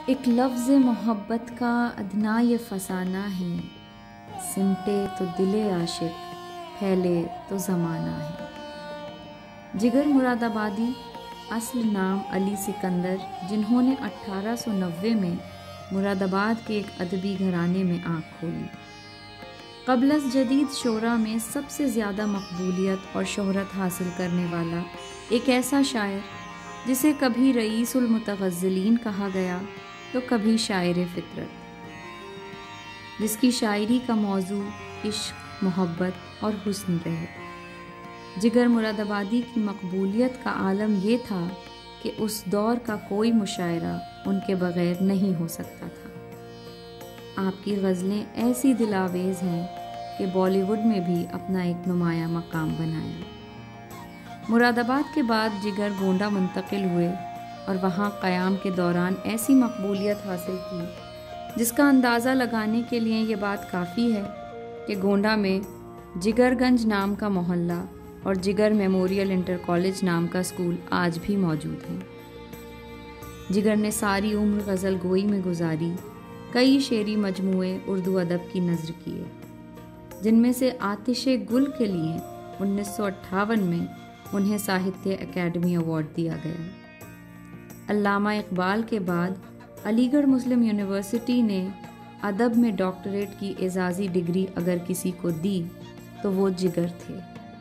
एक लफ्ज़ मोहब्बत का अदना ये फसाना है, सिमटे तो दिले आशिक, फैले तो ज़माना है। जिगर मुरादाबादी, असल नाम अली सिकंदर, जिन्होंने 1890 में मुरादाबाद के एक अदबी घराने में आँख खोली। क़ब्ल जदीद शोरा में सबसे ज़्यादा मकबूलियत और शोहरत हासिल करने वाला एक ऐसा शायर जिसे कभी रईसुल मुतग़ज़्ज़लीन कहा गया तो कभी शायर फ़ितरत, जिसकी शायरी का मौजू इश्क, मोहब्बत और हुस्न रहे। जिगर मुरादाबादी की मकबूलियत का आलम ये था कि उस दौर का कोई मुशायरा उनके बग़ैर नहीं हो सकता था। आपकी ग़ज़लें ऐसी दिलावेज़ हैं कि बॉलीवुड में भी अपना एक नुमाया मकाम बनाया। मुरादाबाद के बाद जिगर गोंडा मुंतकिल हुए और वहाँ क़याम के दौरान ऐसी मकबूलियत हासिल की जिसका अंदाज़ा लगाने के लिए ये बात काफ़ी है कि गोंडा में जिगरगंज नाम का मोहल्ला और जिगर मेमोरियल इंटर कॉलेज नाम का स्कूल आज भी मौजूद हैं। जिगर ने सारी उम्र गज़ल गोई में गुजारी, कई शेरी मजमूए उर्दू अदब की नज़र किए, जिनमें से आतिशे गुल के लिए 1958 में उन्हें साहित्य अकेडमी अवार्ड दिया गया। अल्लामा इकबाल के बाद अलीगढ़ मुस्लिम यूनिवर्सिटी ने अदब में डॉक्टरेट की एजाज़ी डिग्री अगर किसी को दी तो वो जिगर थे।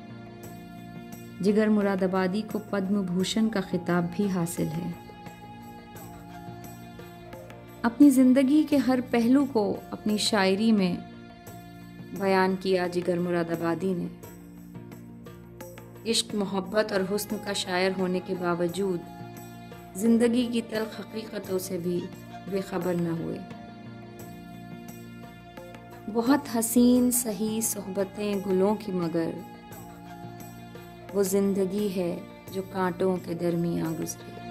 जिगर मुरादाबादी को पद्म भूषण का खिताब भी हासिल है। अपनी ज़िंदगी के हर पहलू को अपनी शायरी में बयान किया जिगर मुरादाबादी ने। इश्क, मोहब्बत और हुस्न का शायर होने के बावजूद ज़िंदगी की तल्ख़ हकीकतों से भी बेखबर न हुए। बहुत हसीन सही सोहबतें गुलों की, मगर वो ज़िंदगी है जो कांटों के दरमियाँ गुज़रे।